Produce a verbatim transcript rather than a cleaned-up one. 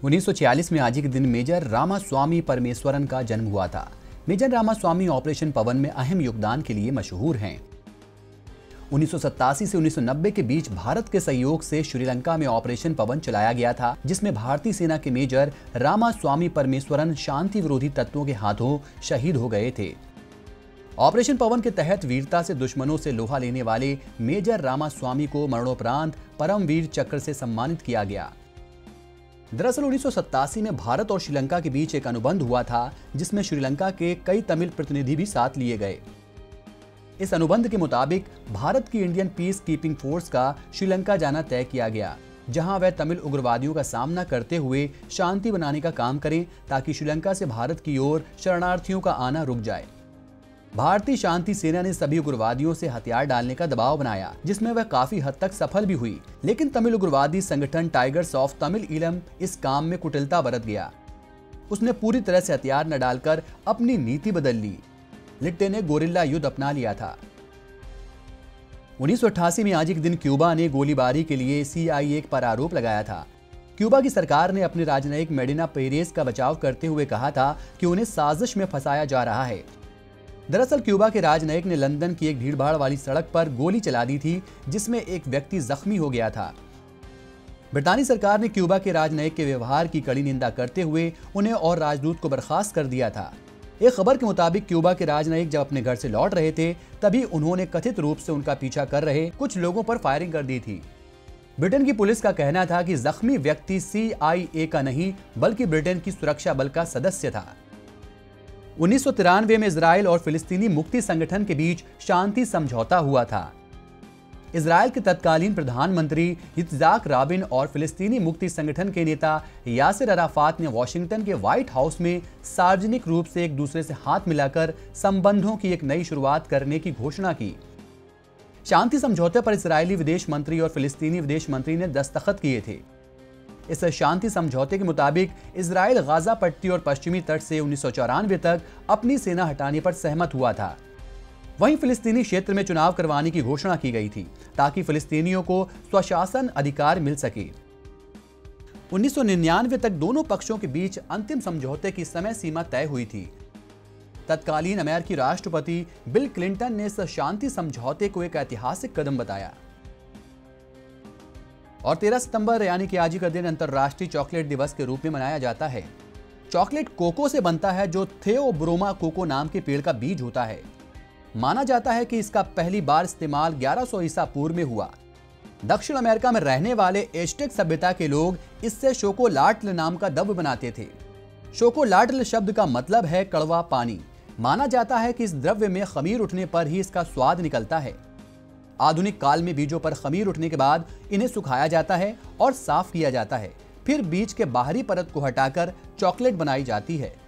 उन्नीस सौ छियालीस में आज ही के दिन मेजर रामास्वामी परमेश्वरन का जन्म हुआ था। मेजर रामास्वामी ऑपरेशन पवन में अहम योगदान के लिए मशहूर हैं। उन्नीस सौ सत्तासी से उन्नीस सौ नब्बे के बीच भारत के सहयोग से श्रीलंका में ऑपरेशन पवन चलाया गया था, जिसमें भारतीय सेना के मेजर रामास्वामी परमेश्वरन शांति विरोधी तत्वों के हाथों शहीद हो गए थे। ऑपरेशन पवन के तहत वीरता से दुश्मनों से लोहा लेने वाले मेजर रामास्वामी को मरणोपरांत परमवीर चक्र से सम्मानित किया गया। दरअसल उन्नीस सौ सत्तासी में भारत और श्रीलंका के बीच एक अनुबंध हुआ था, जिसमें श्रीलंका के कई तमिल प्रतिनिधि भी साथ लिए गए। इस अनुबंध के मुताबिक भारत की इंडियन पीस कीपिंग फोर्स का श्रीलंका जाना तय किया गया, जहां वह तमिल उग्रवादियों का सामना करते हुए शांति बनाने का काम करें, ताकि श्रीलंका से भारत की ओर शरणार्थियों का आना रुक जाए। भारतीय शांति सेना ने सभी उग्रवादियों से हथियार डालने का दबाव बनाया, जिसमें वह काफी हद तक सफल भी हुई, लेकिन तमिल उग्रवादी संगठन टाइगर्स ऑफ तमिल ईलम इस काम में कुटिलता बरत गया। उसने पूरी तरह से हथियार न डालकर अपनी नीति बदल ली। लिट्टे ने गोरिल्ला युद्ध अपना लिया था। उन्नीस सौ अट्ठासी में आज एक दिन क्यूबा ने गोलीबारी के लिए सी आई ए पर आरोप लगाया था। क्यूबा की सरकार ने अपने राजनयिक मेडिना पेरेस का बचाव करते हुए कहा था कि उन्हें साजिश में फंसाया जा रहा है। दरअसल क्यूबा के राजनयिक ने लंदन की एक भीड़भाड़ वाली सड़क पर गोली चला दी थी, जिसमें एक व्यक्ति जख्मी हो गया था। ब्रितानी सरकार ने क्यूबा के राजनयिक के व्यवहार की कड़ी निंदा करते हुए उन्हें और राजदूत को बर्खास्त कर दिया था। एक खबर के मुताबिक क्यूबा के राजनयिक जब अपने घर से लौट रहे थे, तभी उन्होंने कथित रूप से उनका पीछा कर रहे कुछ लोगों पर फायरिंग कर दी थी। ब्रिटेन की पुलिस का कहना था कि जख्मी व्यक्ति सी आई ए का नहीं, बल्कि ब्रिटेन की सुरक्षा बल का सदस्य था। उन्नीस सौ तिरानवे में इजराइल और फिलिस्तीनी मुक्ति संगठन के बीच शांति समझौता हुआ था। इजराइल के तत्कालीन प्रधानमंत्री इत्जाक राबिन और फिलिस्तीनी मुक्ति संगठन के नेता यासिर अराफात ने वॉशिंगटन के व्हाइट हाउस में सार्वजनिक रूप से एक दूसरे से हाथ मिलाकर संबंधों की एक नई शुरुआत करने की घोषणा की। शांति समझौते पर इजरायली विदेश मंत्री और फिलिस्तीनी विदेश मंत्री ने दस्तखत किए थे। इस शांति समझौते के मुताबिक इजराइल गाजा पट्टी और पश्चिमी तट से उन्नीस सौ चौरानवे तक अपनी सेना हटाने पर सहमत हुआ था। वहीं फिलिस्तीनी क्षेत्र में चुनाव करवाने की घोषणा की गई थी, ताकि फिलिस्तीनियों को स्वशासन अधिकार मिल सके। उन्नीस सौ निन्यानवे तक दोनों पक्षों के बीच अंतिम समझौते की समय सीमा तय हुई थी। तत्कालीन अमेरिकी राष्ट्रपति बिल क्लिंटन ने इस शांति समझौते को एक ऐतिहासिक कदम बताया। और तेरह सितंबर यानी कि आज ही का दिन अंतर्राष्ट्रीय चॉकलेट दिवस के रूप में मनाया जाता है। चॉकलेट कोको से बनता है, जो थियोब्रोमा कोको नाम के पेड़ का बीज होता है। माना जाता है कि इसका पहली बार इस्तेमाल ग्यारह सौ ईसा पूर्व में हुआ। दक्षिण अमेरिका में रहने वाले एज़टेक सभ्यता के लोग इससे शोकोलाट्ल नाम का द्रव्य बनाते थे। शोकोलाट्ल शब्द का मतलब है कड़वा पानी। माना जाता है कि इस द्रव्य में खमीर उठने पर ही इसका स्वाद निकलता है। आधुनिक काल में बीजों पर खमीर उठने के बाद इन्हें सुखाया जाता है और साफ किया जाता है। फिर बीज के बाहरी परत को हटाकर चॉकलेट बनाई जाती है।